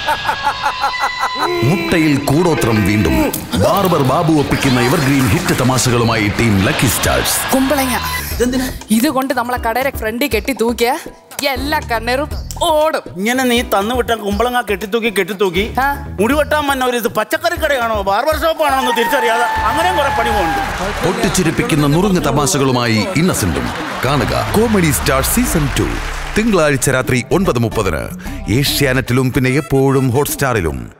മുട്ടയിൽ കൂടോത്രം വീണ്ടും ബാർബർ ബാബു ഒപ്പിക്കുന്ന എവർഗ്രീൻ ഹിറ്റ് തമാശകളുമായി ടീം ലക്കി സ്റ്റാർസ്. കുമ്പളങ്ങ ഇത് കൊണ്ട് നമ്മളെ കടയുടെ ഫ്രണ്ടിൽ കെട്ടി തൂക്കിയ എല്ലാ കണ്ണേറും ഓടും. ഇങ്ങനെ നീ തന്നു വിട്ട കുമ്പളങ്ങ കെട്ടിത്തൂക്കി മുടിവെട്ടാൻ വന്ന ഒരു ഇത് പച്ചക്കറി കടയാണോ ബാർബർ ഷോപ്പാണോ എന്ന് തിരിച്ചറിയാതെ അങ്ങനെ കുറെ പണി പോകുന്നുണ്ട്. പൊട്ടിച്ചിരിപ്പിക്കുന്ന നുറുങ്ങ് തമാശകളുമായി ഇന്നസെന്റും. കാണുക കോമഡി സ്റ്റാർ സീസൺ 2 തിങ്കളാഴ്ച രാത്രി 9:30 ഏഷ്യാനെറ്റിലും പിന്നെ എപ്പോഴും ഹോട്ട്സ്റ്റാറിലും.